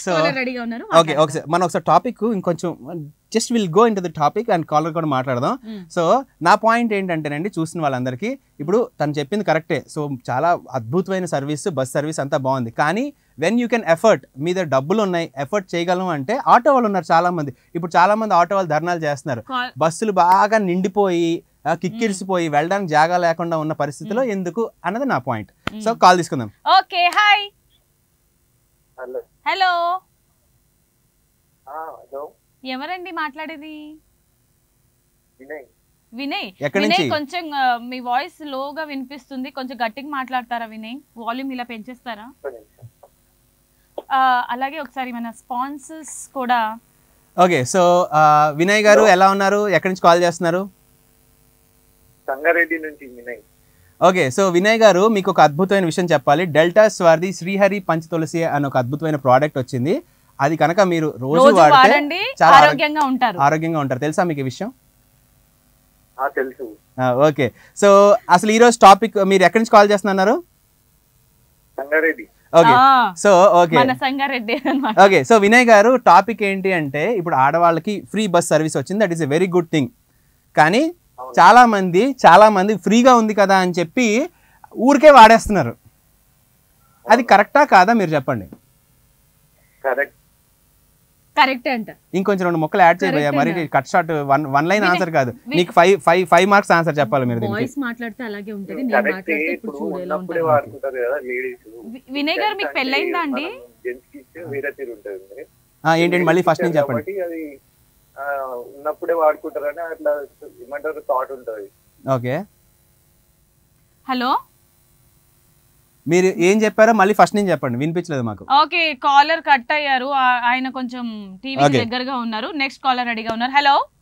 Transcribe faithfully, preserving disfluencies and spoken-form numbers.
Next caller రెడీగా ఉన్నారు. Okay ఒకసారి మనం ఒకసారి టాపిక్ ఇంకొంచెం just will go into the topic and caller కూడా మాట్లాడదాం. సో నా పాయింట్ ఏంటంటేనండి, చూసిన వాళ్ళందరికీ ఇప్పుడు తను చెప్పింది కరెక్టే. సో చాలా అద్భుతమైన సర్వీస్, బస్ సర్వీస్ అంతా బాగుంది. కానీ వెన్ యూ కెన్ ఎఫర్ట్, మీ దగ్గర డబ్బులు ఉన్నాయి, ఎఫర్ట్ చేయగలం అంటే ఆటో వాళ్ళు ఉన్నారు చాలా మంది. ఇప్పుడు చాలా మంది ఆటో వాళ్ళు ధర్నాలు చేస్తున్నారు. బస్సులు బాగా నిండిపోయి కిక్కిరిసిపోయి వెళ్ళడానికి జాగా లేకుండా ఉన్న పరిస్థితిలో ఎందుకు అన్నది నా పాయింట్. సో కాల్ తీసుకుందాం. Okay hi. హలో ఎవరండి మాట్లాడేది? వినయ్. వినయ్ కొంచెం మీ వాయిస్ లోగా వినిపిస్తుంది, కొంచెం గట్టిగా మాట్లాడతారా వినయ్? వాల్యూమ్ ఇలా పెంచేస్తారా? అలాగే ఒకసారి మన స్పాన్సర్స్ కూడా. ఓకే సో వినయ్ గారు ఎలా ఉన్నారు? ఎక్కడి నుంచి కాల్ చేస్తున్నారు? సంగారెడ్డి నుంచి వినయ్. ఓకే సో వినయ్ గారు, మీకు ఒక అద్భుతమైన విషయం చెప్పాలి. డెల్టాస్ వారిది శ్రీహరి పంచ తులసి అని ఒక అద్భుతమైన ప్రోడక్ట్ వచ్చింది. అది కనుక మీరు రోజు వాడితే చాలా ఆరోగ్యంగా ఉంటారు. ఆరోగ్యంగా ఉంటారు. తెలుసా మీకు ఈ విషయం? తెలుసు. ఓకే సో అసలు ఈ రోజు టాపిక్, మీరు ఎక్కడి నుంచి కాల్ చేస్తున్నారు? సంగారెడ్డి. ఓకే సో ఓకే మన సంగారెడ్డి. ఓకే సో వినయ్ గారు, టాపిక్ ఏంటి అంటే ఇప్పుడు ఆడవాళ్ళకి ఫ్రీ బస్ సర్వీస్ వచ్చింది. That is a very good thing. కానీ చాలా మంది చాలా మంది ఫ్రీగా ఉంది కదా అని చెప్పి ఊరికే వాడేస్తున్నారు. అది కరెక్టా కాదా మీరు చెప్పండి. కరెక్ట్ కరెక్ట్ అంట. ఇంకొంచెం రెండు మొక్కలు యాడ్ చేయబోయా మరి. Cut short one one line answer కాదు, నీకు five five five marks answer చెప్పాలి మీరు. వాయిస్ మాట్లాడితే అలాగే ఉంటది, నేను మాట్లాడితే ఇప్పుడు చూడు ఎలా ఉంటది. వినయ్ గారు మీకు పెళ్ళైందా అండి? ఏంటండి మళ్ళీ ఫస్ట్ నుంచి చెప్పండి. ఉన్నప్పుడే వాడుకుంటారని అట్లా ఏమంటారు థాట్ ఉంటది. ఓకే హలో మీరు ఏం చెప్పారో మళ్ళీ ఫస్ట్ నుంచి చెప్పండి, వినిపించలేదు మాకు. ఓకే కాలర్ కట్ అయ్యారు, ఆయన కొంచెం టీవీ దగ్గరగా ఉన్నారు. నెక్స్ట్ కాలర్ రెడీగా ఉన్నారు. హలో